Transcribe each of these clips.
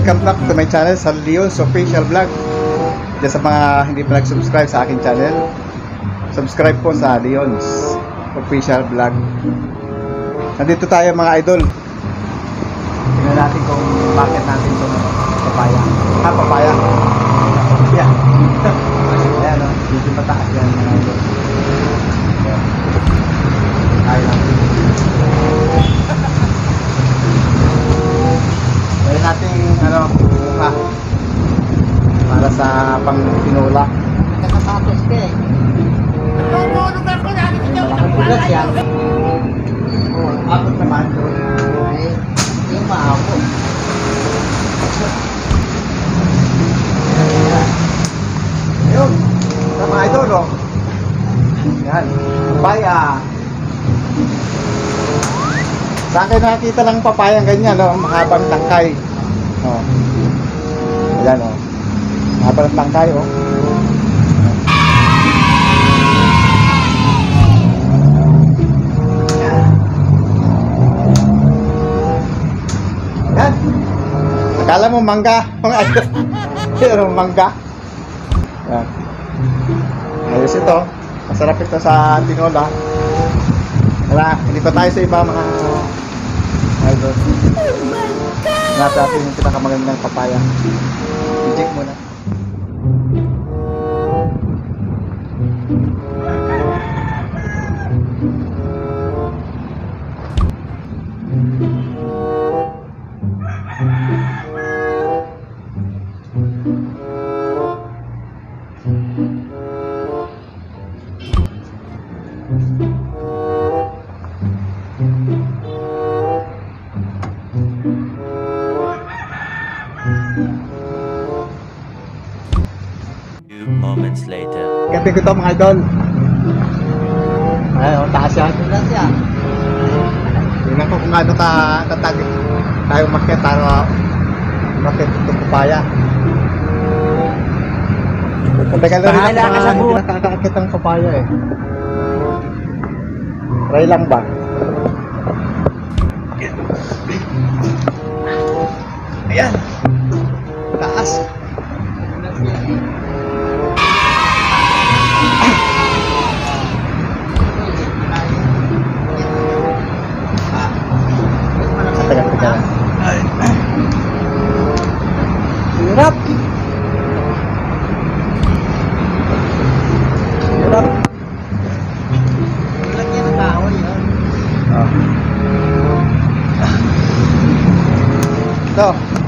welcome back to my channel, sa Leon's Official Vlog. Diyan sa mga hindi pa nag-subscribe sa aking channel, subscribe po sa Leon's Official Vlog. Nandito tayo mga idol. Tingnan natin kung bakit natin itong papaya. Papaya. Yeah. Ayan o, dito mataas yan mga idol. Ayan lang. Gawin natin buka para sa pang pinula. Nakasatos ka eh. Nakabulas yan. Oo, abot naman doon. Ay, hindi yung maabot. Ayun, sa mga idol o. Yan, papaya. Saan kayo nakakita ng papayang ganyan o, mahabang tangkay. O. Ayan o. Mahabang tangkay o. Yan. Akala mo mangga, mga idol. Pero mangga. Yan. Ayos ito. Masarap ito sa tinola. Wala, hindi pa tayo sa iba mga idol. Hanapin natin yung pinakamagandang papaya. I-check muna. Moments later. Gabi ko ito mga idol. Ayun, taas yan. Bulas yan. Tingnan ko kung ano tatag tayo umakyat para umakyat itong papaya. Patagal na rin Bahala ka sa hindi buhay. nakakakit ang papaya eh. Try lang ba? Ayan. Taas. Bulas yan eh. Tagal-tagal. Hirap. Hirap. Lagyan ng kahoy yun. Oh. Ito.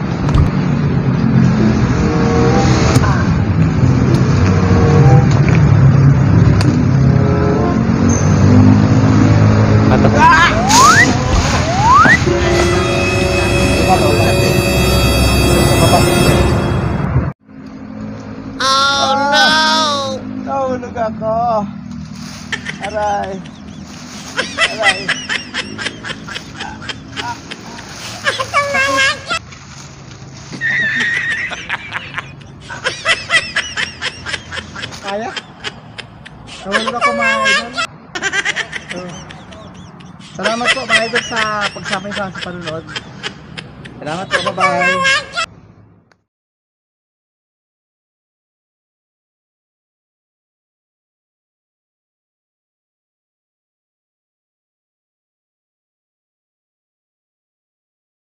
Oh no! Nahulog ako. Aray. Aray. Kaya? Nahulog ako mga idol. Salamat po mga idol sa pagsama sa panunod. Salamat po, bye-bye.